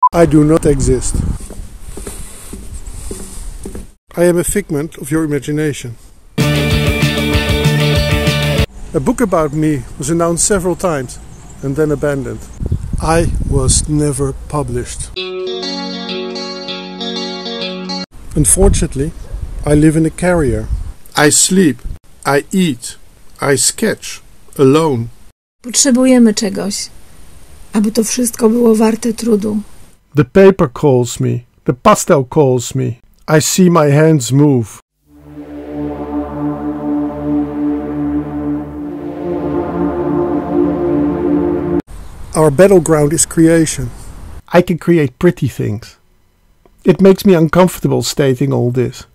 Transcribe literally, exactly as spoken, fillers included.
I do not exist. I am a figment of your imagination. A book about me was announced several times and then abandoned. I was never published. Unfortunately, I live in a carrier. I sleep, I eat, I sketch, alone. Potrzebujemy czegoś, aby to wszystko było warte trudu. The paper calls me, the pastel calls me. I see my hands move. Our battleground is creation. I can create pretty things. It makes me uncomfortable stating all this.